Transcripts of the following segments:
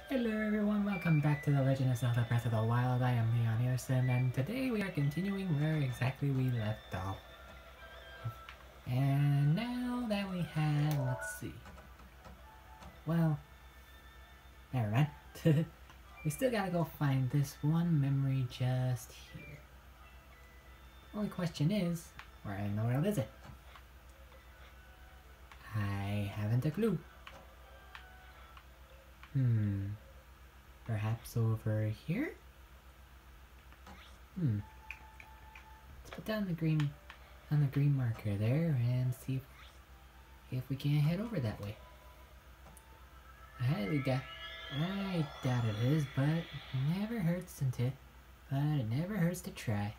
Hello everyone, welcome back to The Legend of Zelda Breath of the Wild. I am Leon Earson, and today we are continuing where exactly we left off. And now that we have, let's see. Well, never mind. We still gotta go find this one memory just here. Only question is, where in the world is it? I haven't a clue. Perhaps over here? Let's put down the green marker there and see if we can't head over that way. I doubt it is, but it never hurts to try.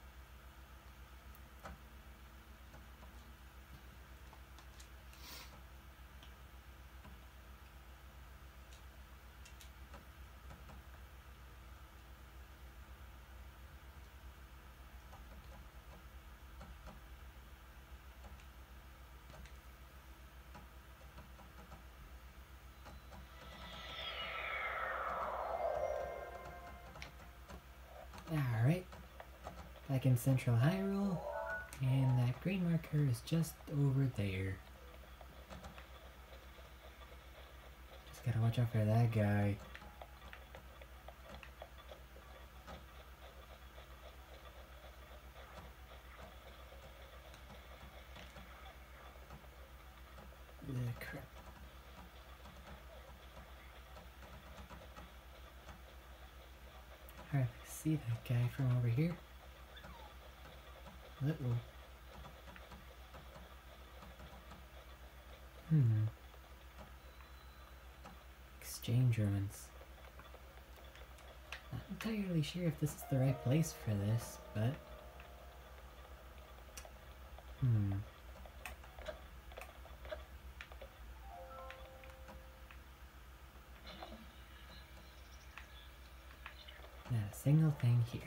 Alright, back in Central Hyrule, and that green marker is just over there. Just gotta watch out for that guy. Crap. Alright, I see that guy from over here. Uh-oh. Exchange ruins. Not entirely sure if this is the right place for this, but... Not a single thing here.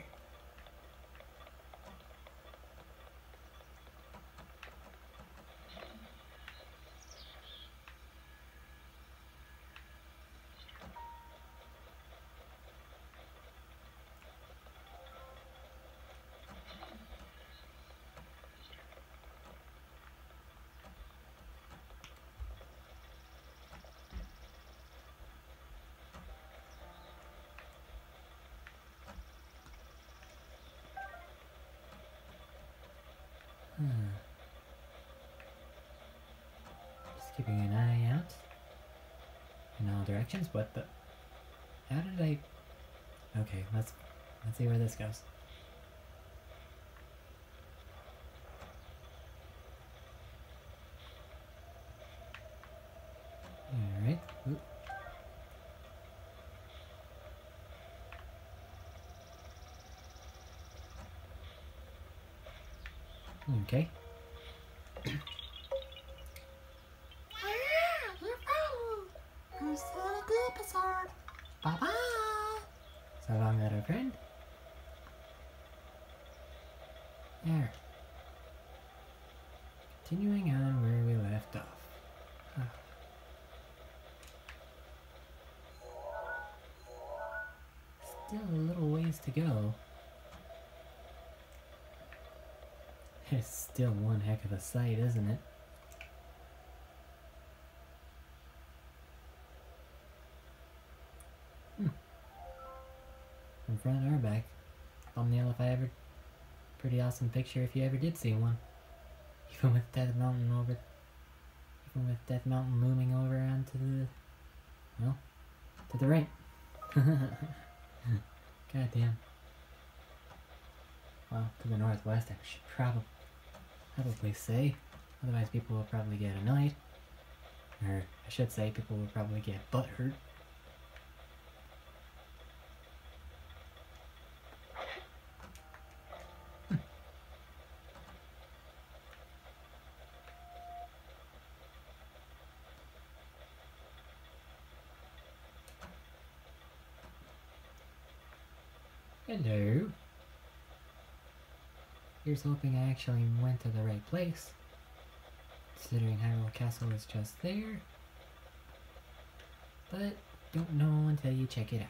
Just keeping an eye out in all directions. What the? How did I? Okay, let's see where this goes. All right. Oop. Okay. Bye-bye! So long, little friend. There. Continuing on where we left off. Still a little ways to go. It's still one heck of a sight, isn't it? From front or back. Thumbnail if I ever... Pretty awesome picture if you ever did see one. Even with Death Mountain looming over onto the... Well, to the right. Goddamn. Well, to the northwest I should probably say. Otherwise people will probably get annoyed. Or, I should say, people will probably get butthurt. Hello. Here's hoping I actually went to the right place. Considering Hyrule Castle is just there. But don't know until you check it out.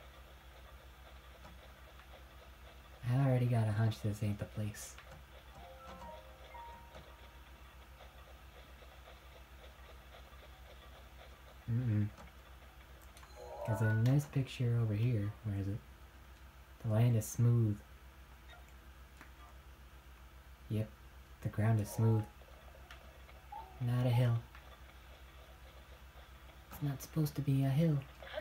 I already got a hunch this ain't the place. There's a nice picture over here. Where is it? The land is smooth. Yep, the ground is smooth. Not a hill. It's not supposed to be a hill.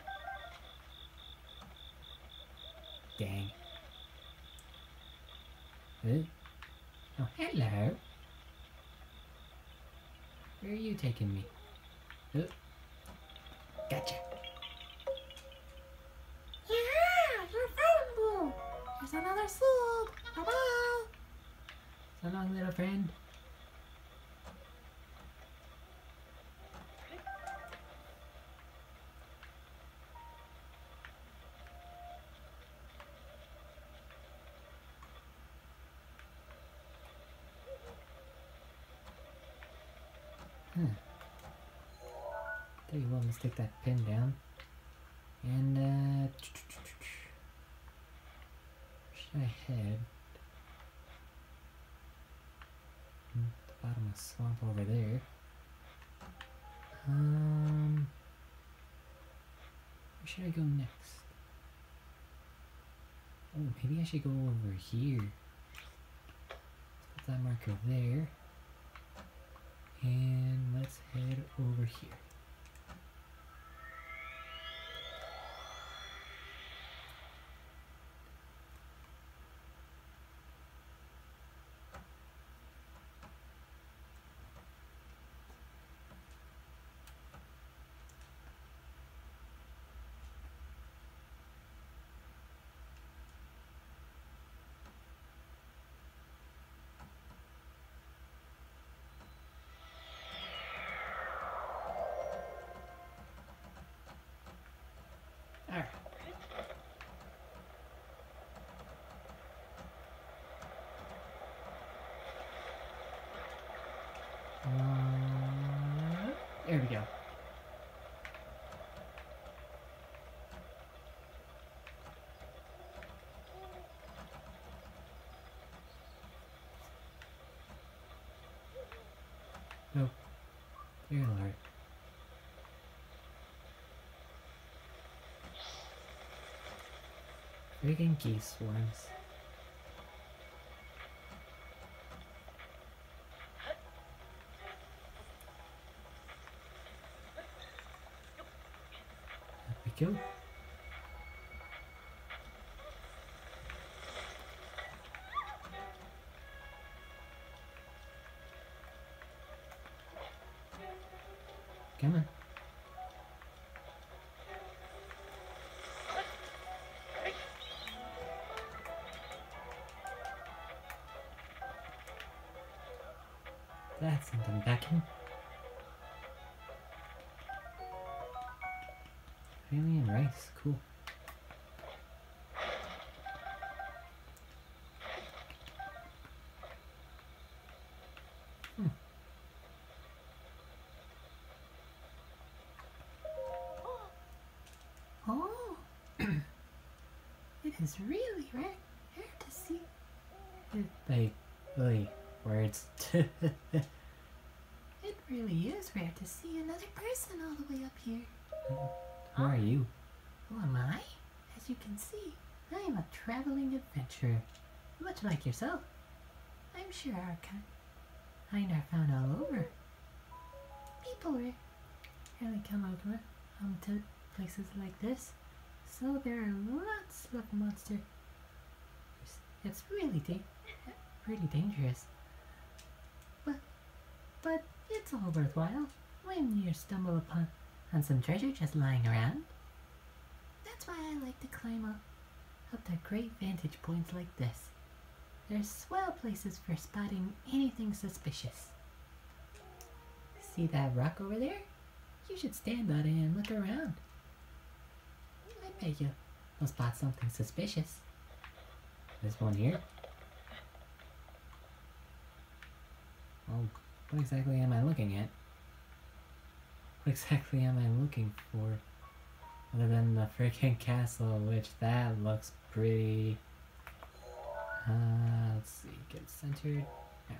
Dang. Oh, hello. Where are you taking me? Gotcha. Yeah, you're vulnerable. There's another sword. Bye-bye. So long, little friend. Tell you what, let's take that pin down. And, where should I head? The bottom of the swamp over there. Where should I go next? Oh, maybe I should go over here. Let's put that marker there. And let's head over here. Alright. There we go. No. Dear Lord. Friggin' geese swarms. Up we go. Come on. That's something back in. Alien rice, cool. Oh, it is really rare to see. Like, words. It really is rare to see another person all the way up here. Who are you? Who am I? As you can see, I am a traveling adventurer, much like yourself. I'm sure our kind are found all over. People rarely come over to places like this, so there are lots of monsters. It's really pretty dangerous. But it's all worthwhile when you stumble upon some treasure just lying around. That's why I like to climb up to great vantage points like this. They're swell places for spotting anything suspicious. See that rock over there? You should stand on it and look around. I bet you'll spot something suspicious. This one here? Oh, what exactly am I looking at? What exactly am I looking for? Other than the freaking castle, which that looks pretty... let's see, get centered. There.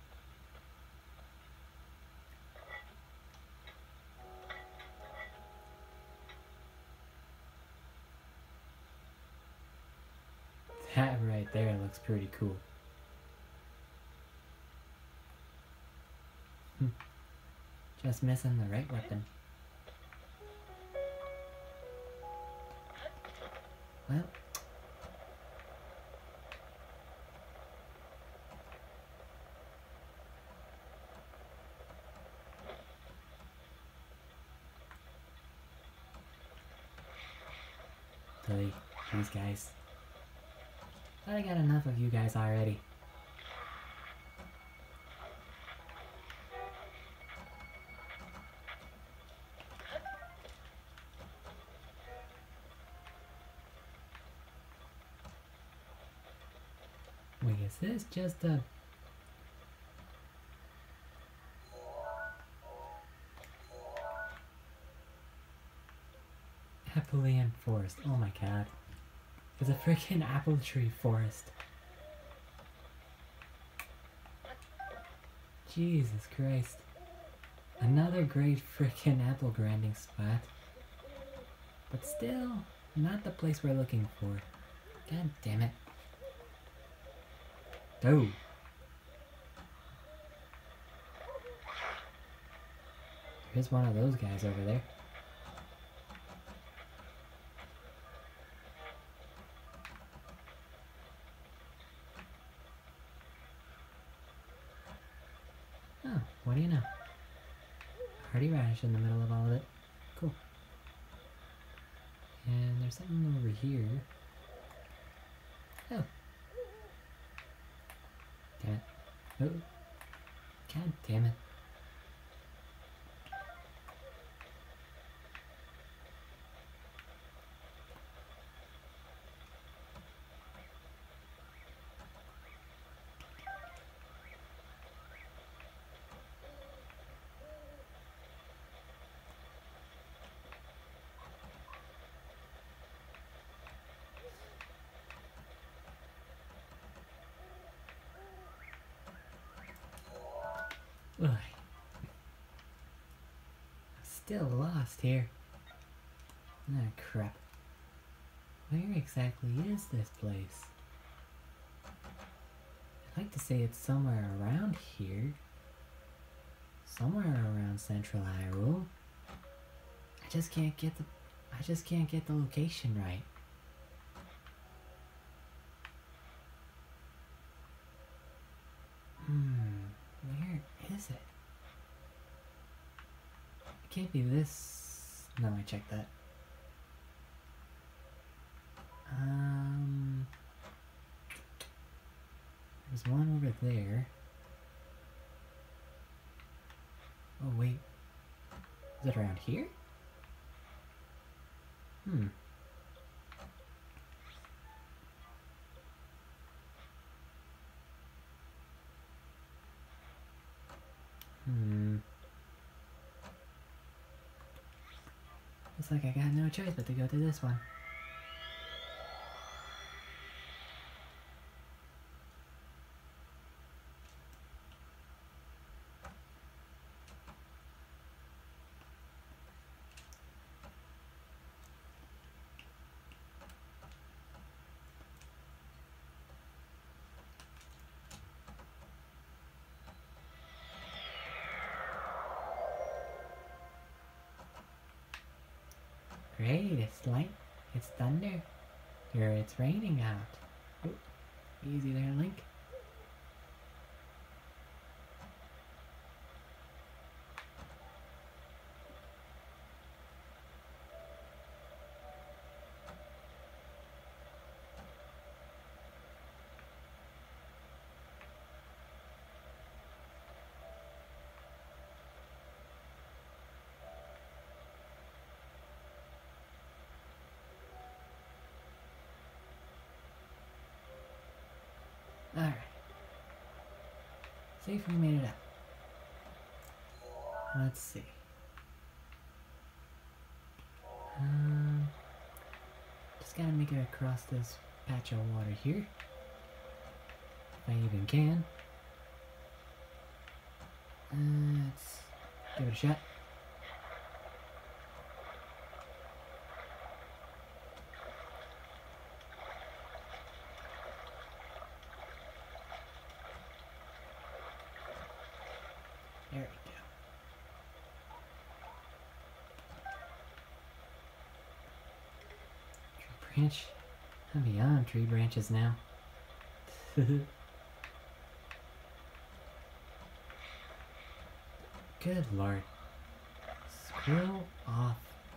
That right there looks pretty cool. Just missing the right weapon. Well. Delete these guys. Thought I got enough of you guys already. Wait, is this just a... Appulian Forest. Oh my god. It's a freaking apple tree forest. Jesus Christ. Another great freaking apple grinding spot. But still, not the place we're looking for. God damn it. Oh. Here's one of those guys over there. Oh, what do you know? Hardy radish in the middle of all of it. Cool. And there's something over here. Oh. Damn it. Oh. God damn it. Ugh. I'm still lost here. Ah, crap. Where exactly is this place? I'd like to say it's somewhere around here. Somewhere around Central Hyrule. I just can't get the location right. Where is it? It can't be this. No, I checked that. There's one over there. Oh wait. Is it around here? Looks like I got no choice but to go to this one. Great, it's light, it's thunder, or it's raining out. Ooh, easy there, Link. Alright. See if we made it up. Let's see. Just gotta make it across this patch of water here. If I even can. Let's give it a shot. There we go. Tree branch. I'm beyond tree branches now. Good lord. Scroll off.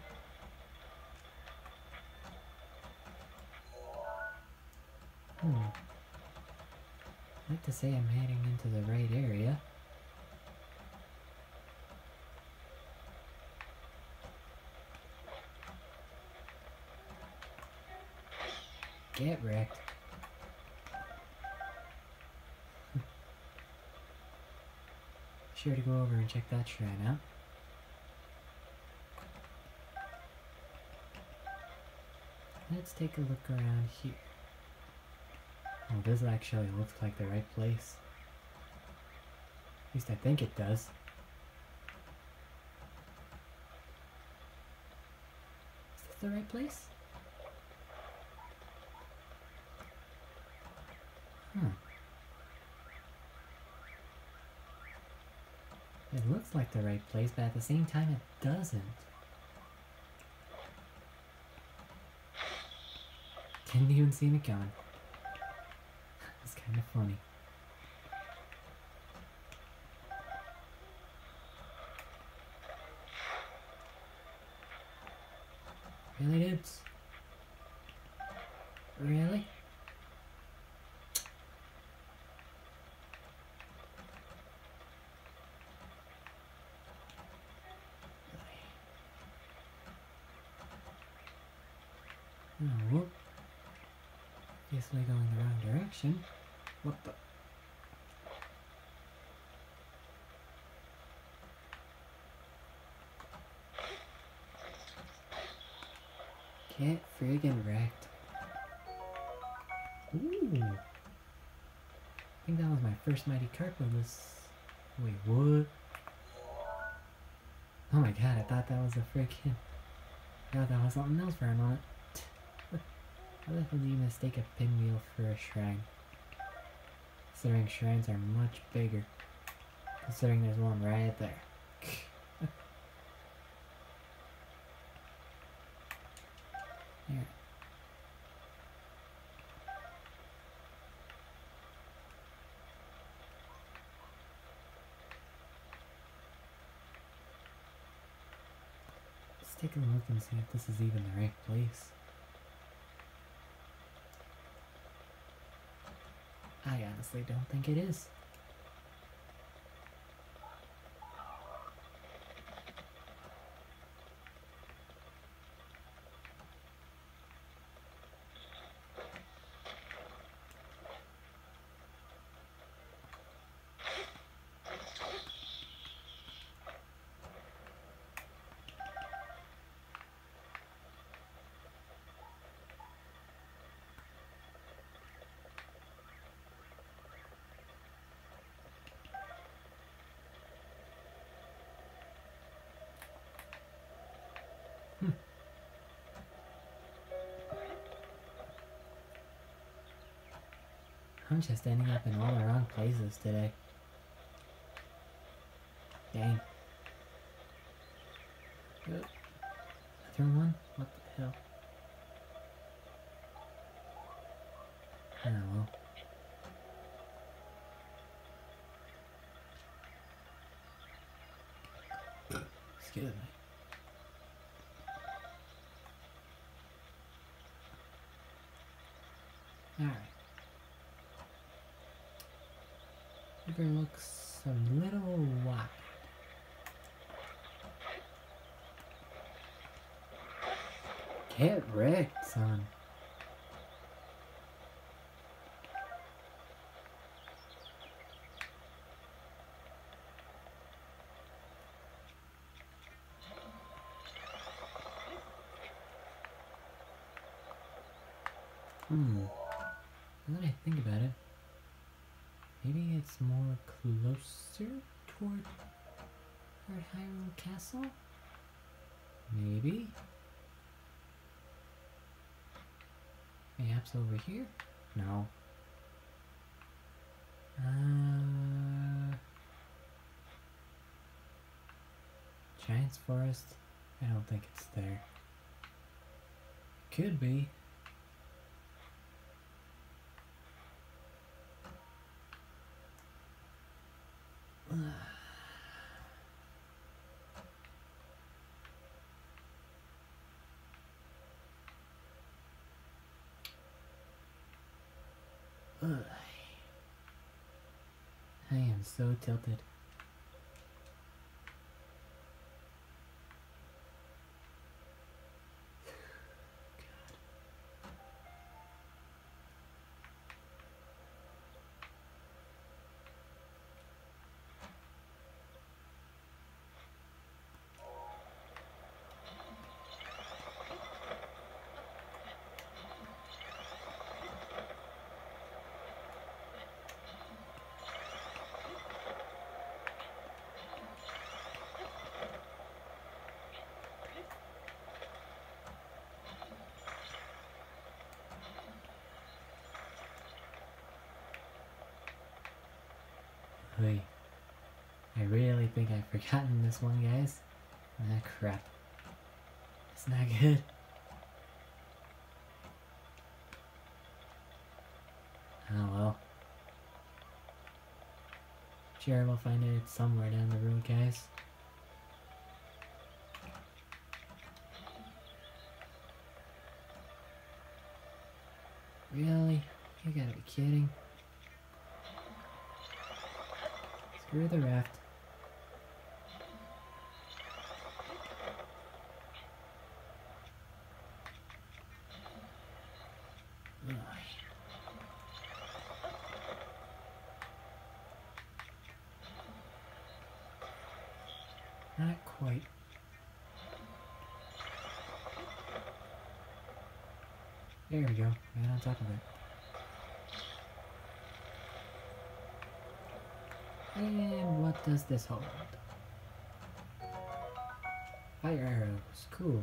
I'd like to say I'm heading into the right area. Get wrecked. Sure to go over and check that shrine out. Let's take a look around here. Oh, this actually looks like the right place. At least I think it does. Is this the right place? Huh. It looks like the right place, but at the same time it doesn't. Didn't even see me coming. It's kind of funny. Really, dudes? Really? Oh, whoop. Obviously going the wrong direction. What the? Get friggin' wrecked. Ooh. I think that was my first Mighty Carp of this. Wait, what? Oh my god, I thought that was a freaking. I thought that was something else for a moment. How the hell do you mistake a pinwheel for a shrine? Considering shrines are much bigger. Considering there's one right there. There. Let's take a look and see if this is even the right place. I honestly don't think it is. I'm just ending up in all the wrong places today. Dang. Another one? What the hell? Oh well. Excuse me. Alright. River looks a little wide. Get wrecked, son. Now that I think about it, maybe it's more closer toward Hyrule Castle? Maybe? Perhaps over here? No. Giant's Forest? I don't think it's there. Could be. I am so tilted. Wait, I really think I've forgotten this one, guys. Ah, crap. It's not good. Oh well. Sure, we'll find it somewhere down the road, guys. Really? You gotta be kidding. Screw the raft. Ugh. Not quite. There we go, right on top of it. And what does this hold? Fire arrows, cool.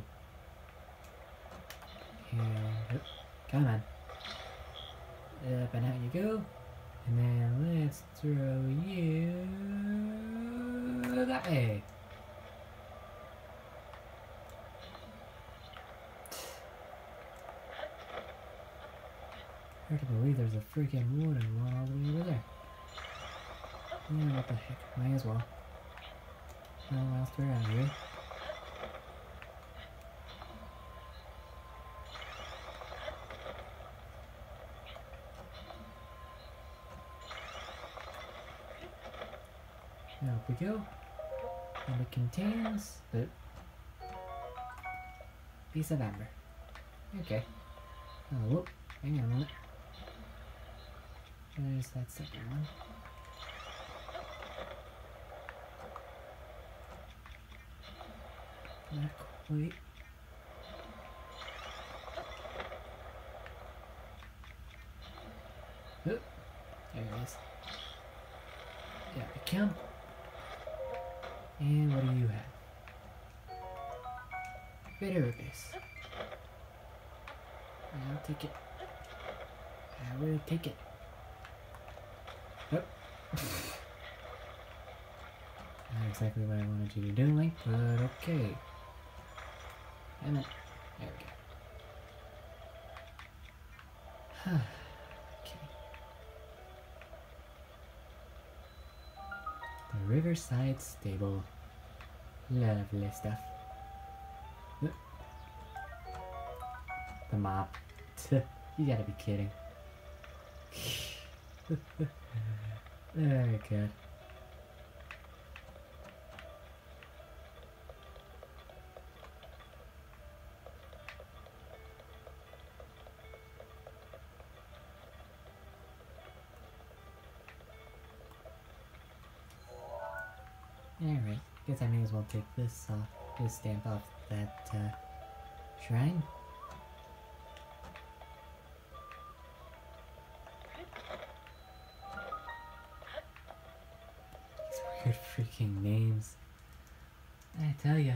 And, come on. Up and out you go. And then let's throw you that way. Hard to believe there's a freaking wooden one all the way over there. Yeah, what the heck, might as well. Well, whilst we're out here. Now up we go. And it contains the piece of amber. Okay. Oh, whoop. Hang on a minute. There's that second one. Not quite. Oh, there it is. Yeah, the count. And what do you have? Bitter Abyss. I'll take it. I will take it. Oh. Not exactly what I wanted you to do, Link, but okay. Damn it. There we go. Okay. The Riverside Stable. Lovely stuff. The mop. You gotta be kidding. Very good. Alright, guess I may as well take this off, this stamp off that shrine. freaking names. I tell ya.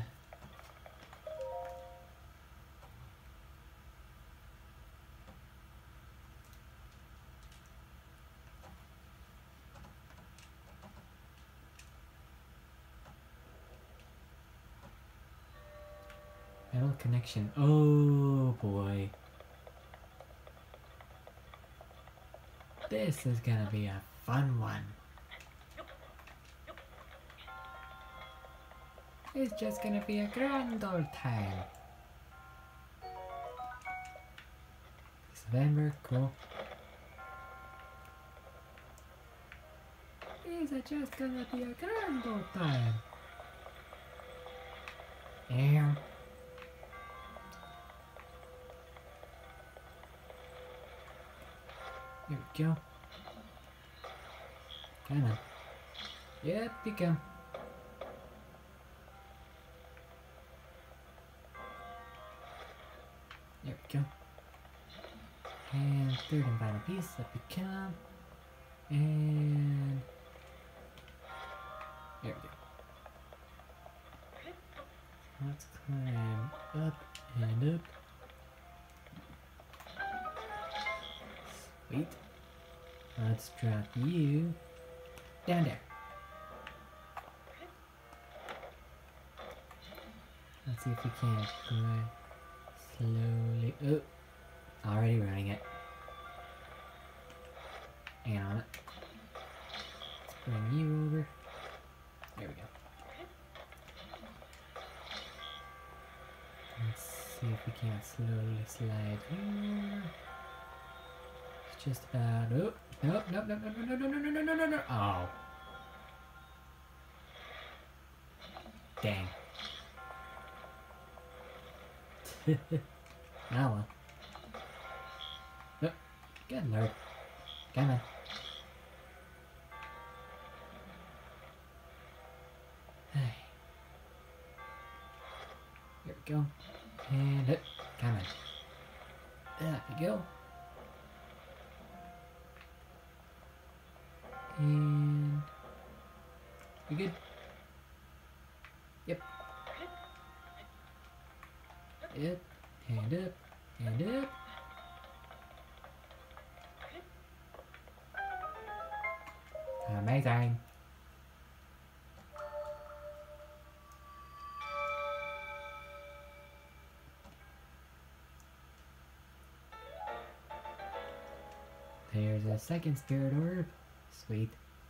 Metal connection. Oh boy. This is gonna be a fun one. It's just gonna be a grand old time. Piece of amber, cool. It's just gonna be a grand old time. Damn. Here we go. Come on. Yep, you come. There we go. And third and final piece, up we come. And there we go. Let's climb up and up. Sweet. Let's drop you down there. Let's see if we can climb slowly. Oh, already running it. Hang on it. Let's bring you over. There we go. Let's see if we can't slowly slide over. It's just about. Oh, nope, nope, nope, nope, no, no, no, no, no, no, no, no. Oh. Dang. Oh well. Oh, good lord. Come on. Here we go. And up. Come on. There we go. And we good? Yep. Yep. And up. And up. Amazing. There's a second spirit orb. Sweet.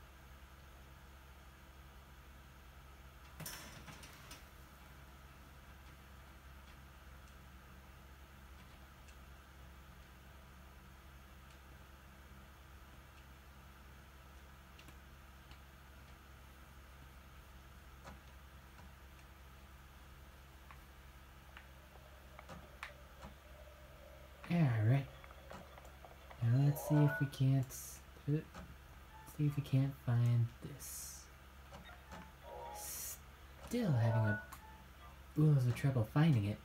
Alright. Now let's see if we can't find this. Still having a oodles of trouble finding it.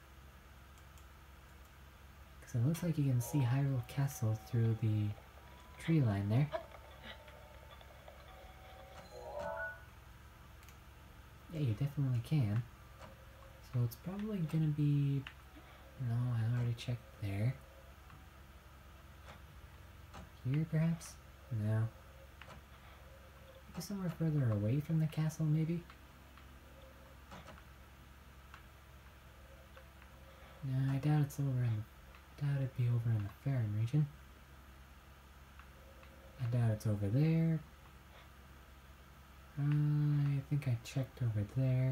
Because it looks like you can see Hyrule Castle through the tree line there. Yeah, you definitely can. So it's probably gonna be... No, I already checked there. Here, perhaps? No. Maybe somewhere further away from the castle, maybe? No, I doubt it's over in... doubt it'd be over in the Faron region. I doubt it's over there. I think I checked over there.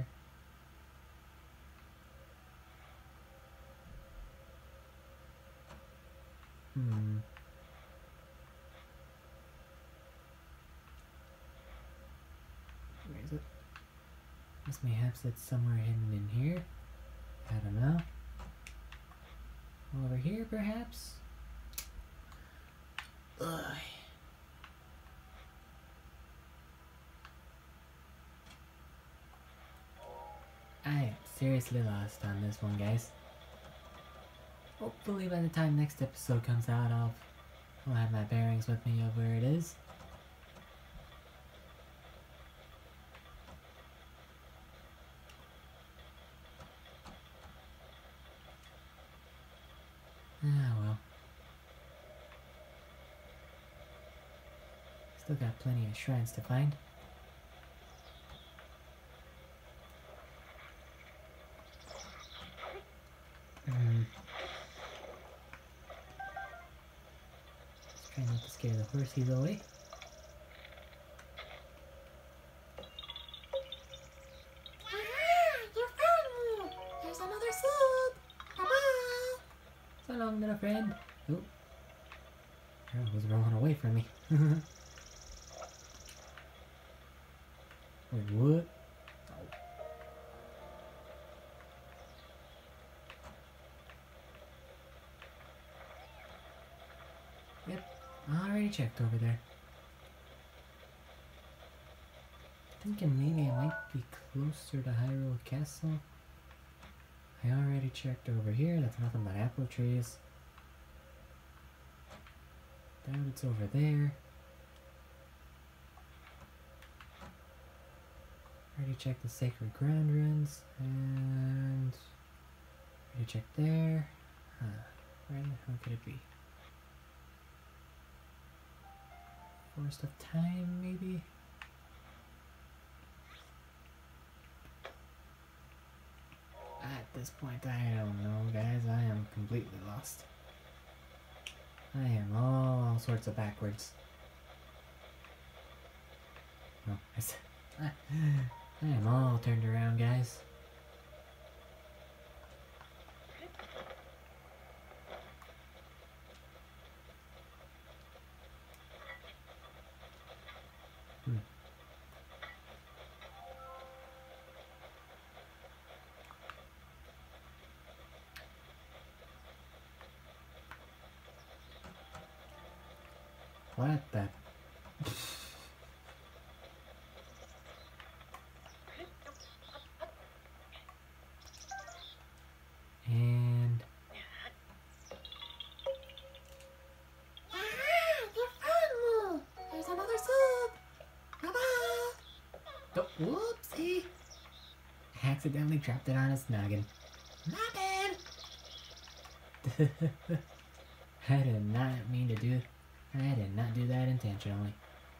Where is it? This mayhaps it's somewhere hidden in here. I don't know. Over here, perhaps? Ugh. I am seriously lost on this one, guys. Hopefully by the time next episode comes out, I'll have my bearings with me of where it is. Still got plenty of shrines to find. Just trying not to scare the horsies away. There's another soup! Bye-bye! So long, little friend. Oh. Arrow was rolling away from me. Wait, what? Oh. Yep, I already checked over there. Thinking maybe I might be closer to Hyrule Castle. I already checked over here, that's nothing but apple trees. Doubt it's over there. Already checked the Sacred Ground ruins, and already checked there. Huh, where the hell could it be? Forest of Time, maybe? At this point, I don't know, guys. I am completely lost. I am all sorts of backwards. No, I am all turned around, guys. What the? And... There's another soup! Bye-bye! Oh, whoopsie! I accidentally dropped it on his noggin. Noggin! I did not mean to do... I did not do that intentionally.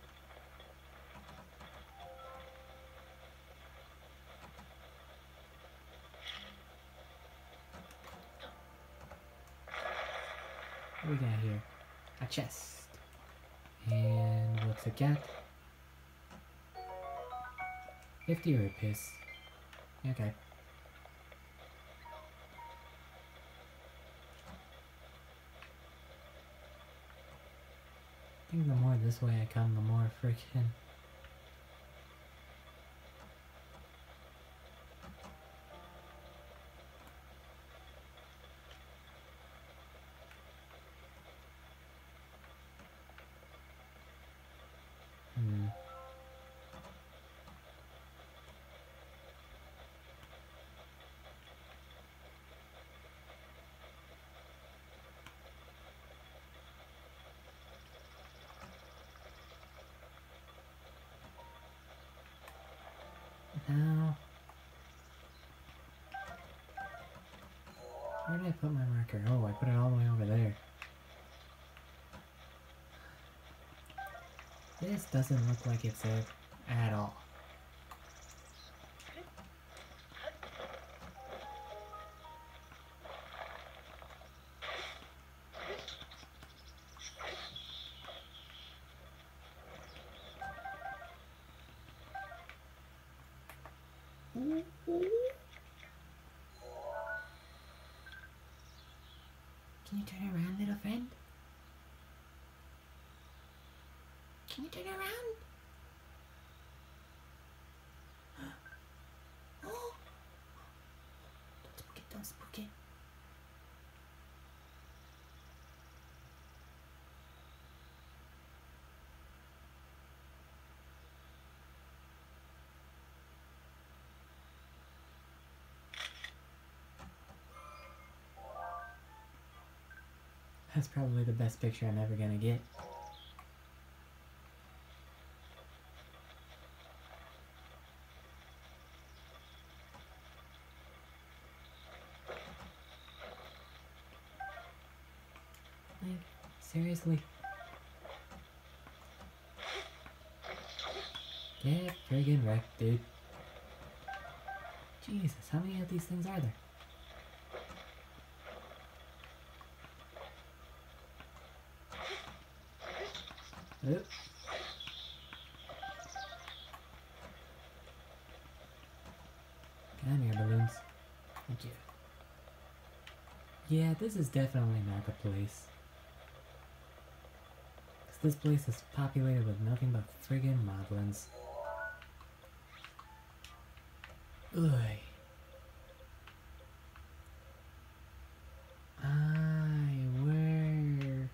What we got here? A chest. And what's it got? 50 rupees. Okay. I think the more this way I come, the more freaking... Now... Where did I put my marker? Oh, I put it all the way over there. This doesn't look like it's it at all. Can you turn around, little friend? Can you turn around? Oh! Don't spook it, don't spook it. That's probably the best picture I'm ever gonna get. Like, seriously? Get friggin' wrecked, dude. Jesus, how many of these things are there? Oop. Come here, balloons. Thank you. Yeah, this is definitely not the place. Cause this place is populated with nothing but friggin' moblins. Ugh. Where?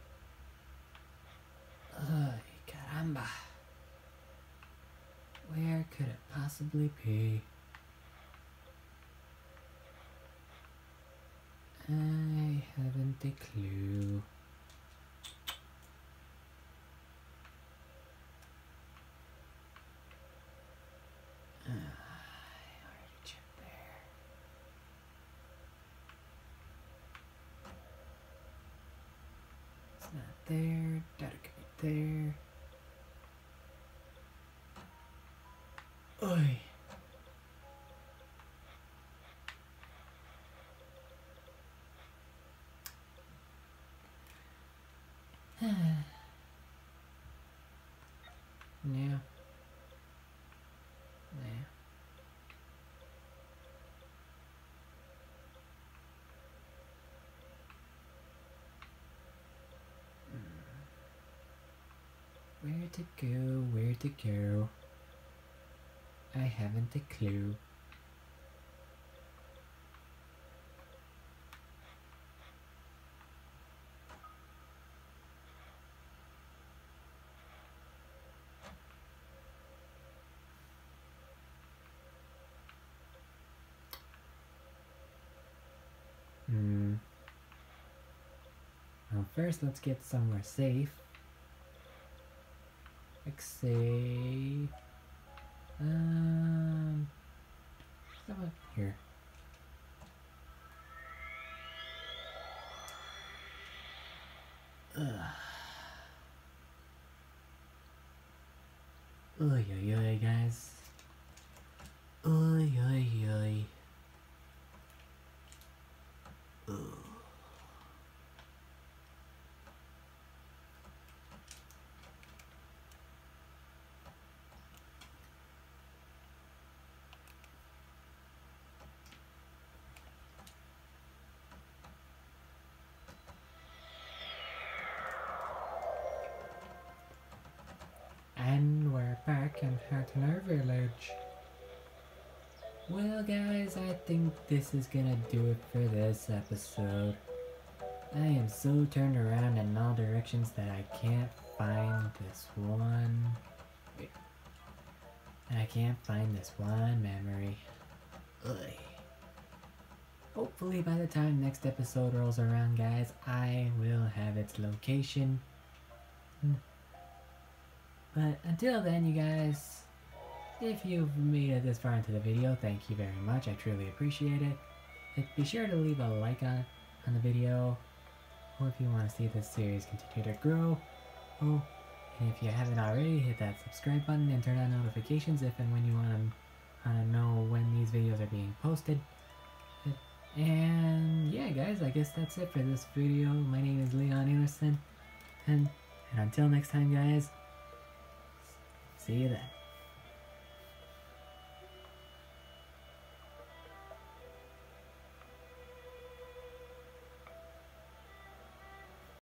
Ugh, caramba. Where could it possibly be? I haven't a clue. I already checked there. It's not there. That could be there. Oi. Yeah. Yeah. Where to go? Where to go? I haven't a clue. Well, first let's get somewhere safe. Like say, somewhere here. Oy oy oy, guys. Oy oy oy. Ugh. And we're back in Hackner Village. Well guys, I think this is gonna do it for this episode. I am so turned around in all directions that I can't find this one. Wait. And I can't find this one memory. Ugh. Hopefully by the time next episode rolls around, guys, I will have its location. But until then, you guys, if you've made it this far into the video, thank you very much. I truly appreciate it. Be sure to leave a like on the video, or if you want to see this series continue to grow. Oh, and if you haven't already, hit that subscribe button and turn on notifications if and when you want to know when these videos are being posted. And yeah, guys, I guess that's it for this video. My name is Leon Anderson, and until next time, guys, see you then.